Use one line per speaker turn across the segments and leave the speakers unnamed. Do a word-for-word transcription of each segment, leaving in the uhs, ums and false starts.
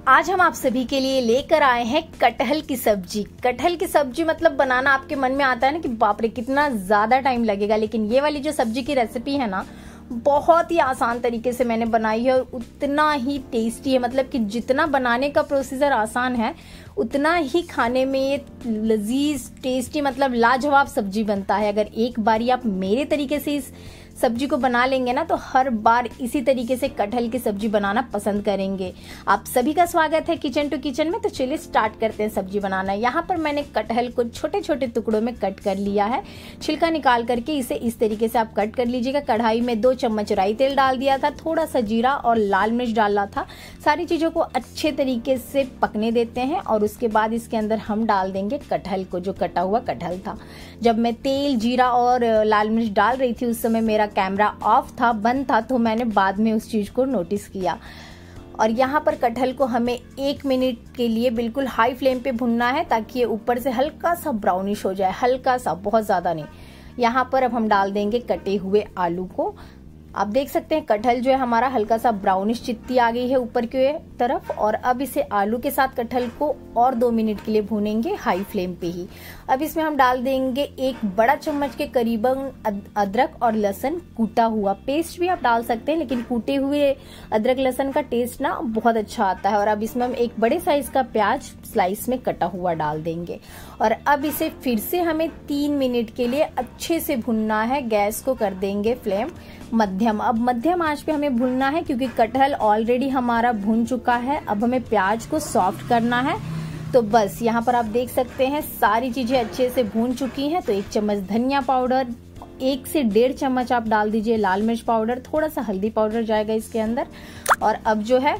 आज हम आप सभी के लिए लेकर आए हैं कटहल की सब्जी। कटहल की सब्जी मतलब बनाना आपके मन में आता है ना कि बाप रे कितना ज्यादा टाइम लगेगा, लेकिन ये वाली जो सब्जी की रेसिपी है ना बहुत ही आसान तरीके से मैंने बनाई है और उतना ही टेस्टी है। मतलब कि जितना बनाने का प्रोसीजर आसान है उतना ही खाने में ये लजीज टेस्टी मतलब लाजवाब सब्जी बनता है। अगर एक बारी आप मेरे तरीके से इस सब्जी को बना लेंगे ना तो हर बार इसी तरीके से कटहल की सब्जी बनाना पसंद करेंगे। आप सभी का स्वागत है किचन टू किचन में। तो चलिए स्टार्ट करते हैं सब्जी बनाना। यहाँ पर मैंने कटहल को छोटे छोटे टुकड़ों में कट कर लिया है। छिलका निकाल करके इसे इस तरीके से आप कट कर लीजिएगा। कढ़ाई में दो चम्मच राई तेल डाल दिया था, थोड़ा सा जीरा और लाल मिर्च डालना था। सारी चीजों को अच्छे तरीके से पकने देते हैं और उसके बाद इसके अंदर हम डाल देंगे कटहल को, जो कटा हुआ कटहल था। जब मैं तेल, जीरा और लाल मिर्च डाल रही थी उस समय मेरा कैमरा ऑफ था, बंद था, तो मैंने बाद में उस चीज को नोटिस किया। और यहाँ पर कटहल को हमें एक मिनट के लिए बिल्कुल हाई फ्लेम पे भुनना है ताकि ये ऊपर से हल्का सा ब्राउनिश हो जाए, हल्का सा, बहुत ज्यादा नहीं। यहाँ पर अब हम डाल देंगे कटे हुए आलू को। आप देख सकते हैं कटहल जो है हमारा हल्का सा ब्राउनिश चित्ती आ गई है ऊपर की तरफ। और अब इसे आलू के साथ कटहल को और दो मिनट के लिए भूनेंगे हाई फ्लेम पे ही। अब इसमें हम डाल देंगे एक बड़ा चम्मच के करीबन अदरक और लहसुन कूटा हुआ। पेस्ट भी आप डाल सकते हैं लेकिन कूटे हुए अदरक लहसुन का टेस्ट ना बहुत अच्छा आता है। और अब इसमें हम एक बड़े साइज का प्याज स्लाइस में कटा हुआ डाल देंगे। और अब इसे फिर से हमें तीन मिनट के लिए अच्छे से भुनना है। गैस को कर देंगे फ्लेम मध्यम। अब मध्यम आंच पे हमें भूनना है क्योंकि कटहल ऑलरेडी हमारा भुन चुका है। अब हमें प्याज को सॉफ्ट करना है। तो बस यहाँ पर आप देख सकते हैं सारी चीजें अच्छे से भून चुकी हैं। तो एक चम्मच धनिया पाउडर, एक से डेढ़ चम्मच आप डाल दीजिए लाल मिर्च पाउडर, थोड़ा सा हल्दी पाउडर जाएगा इसके अंदर। और अब जो है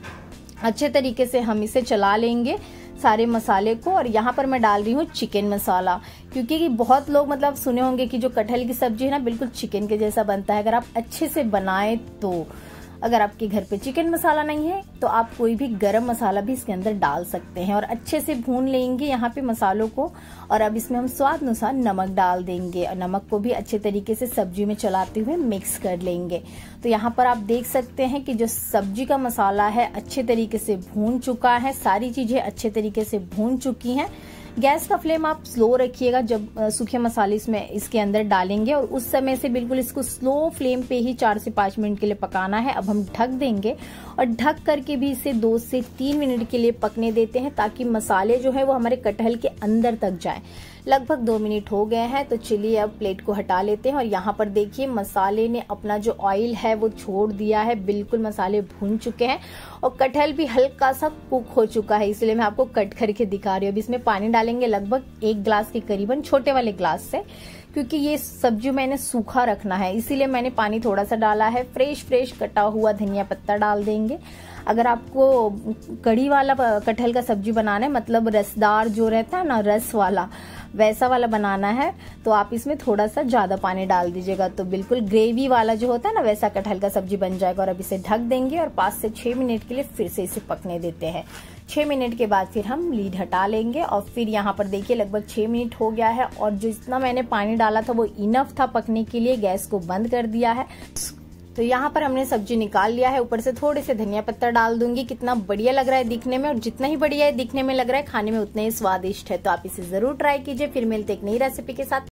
अच्छे तरीके से हम इसे चला लेंगे सारे मसाले को। और यहाँ पर मैं डाल रही हूँ चिकन मसाला, क्योंकि बहुत लोग मतलब सुने होंगे कि जो कटहल की सब्जी है ना बिल्कुल चिकन के जैसा बनता है। अगर आप अच्छे से बनाएं तो, अगर आपके घर पे चिकन मसाला नहीं है तो आप कोई भी गरम मसाला भी इसके अंदर डाल सकते हैं। और अच्छे से भून लेंगे यहाँ पे मसालों को। और अब इसमें हम स्वाद अनुसार नमक डाल देंगे और नमक को भी अच्छे तरीके से सब्जी में चलाते हुए मिक्स कर लेंगे। तो यहाँ पर आप देख सकते हैं कि जो सब्जी का मसाला है अच्छे तरीके से भून चुका है, सारी चीजें अच्छे तरीके से भून चुकी हैं। गैस का फ्लेम आप स्लो रखिएगा जब सूखे मसाले इसमें इसके अंदर डालेंगे। और उस समय से बिल्कुल इसको स्लो फ्लेम पे ही चार से पांच मिनट के लिए पकाना है। अब हम ढक देंगे और ढक करके भी इसे दो से तीन मिनट के लिए पकने देते हैं ताकि मसाले जो है वो हमारे कटहल के अंदर तक जाए। लगभग दो मिनट हो गए हैं तो चलिए अब प्लेट को हटा लेते हैं। और यहाँ पर देखिए मसाले ने अपना जो ऑयल है वो छोड़ दिया है, बिल्कुल मसाले भून चुके हैं और कटहल भी हल्का सा कुक हो चुका है, इसलिए मैं आपको कट करके दिखा रही हूँ। अब इसमें पानी डालेंगे लगभग एक ग्लास के करीबन, छोटे वाले ग्लास से, क्योंकि ये सब्जी मैंने सूखा रखना है इसीलिए मैंने पानी थोड़ा सा डाला है। फ्रेश फ्रेश कटा हुआ धनिया पत्ता डाल देंगे। अगर आपको कड़ी वाला कटहल का सब्जी बनाना है, मतलब रसदार जो रहता है ना, रस वाला, वैसा वाला बनाना है तो आप इसमें थोड़ा सा ज्यादा पानी डाल दीजिएगा। तो बिल्कुल ग्रेवी वाला जो होता है ना वैसा कटहल का सब्जी बन जाएगा। और अब इसे ढक देंगे और पाँच से छह मिनट के लिए फिर से इसे पकने देते हैं। छह मिनट के बाद फिर हम लीड हटा लेंगे। और फिर यहाँ पर देखिए लगभग छह मिनट हो गया है और जितना मैंने पानी डाला था वो इनफ था पकने के लिए। गैस को बंद कर दिया है। तो यहाँ पर हमने सब्जी निकाल लिया है। ऊपर से थोड़े से धनिया पत्ता डाल दूंगी। कितना बढ़िया लग रहा है दिखने में, और जितना ही बढ़िया है दिखने में लग रहा है खाने में उतना ही स्वादिष्ट है। तो आप इसे जरूर ट्राई कीजिए। फिर मिलते एक नई रेसिपी के साथ।